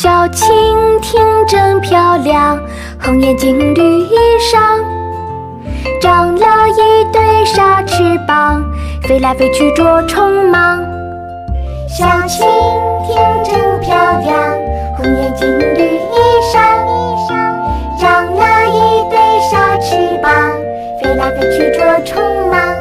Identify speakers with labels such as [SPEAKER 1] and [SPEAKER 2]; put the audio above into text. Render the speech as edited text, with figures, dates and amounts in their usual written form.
[SPEAKER 1] 小蜻蜓真漂亮，红眼睛绿衣裳，长了一对傻翅膀，飞来飞去捉虫忙。小蜻蜓真漂亮，红眼睛绿衣裳，长了一对傻翅膀，飞来飞去捉虫忙。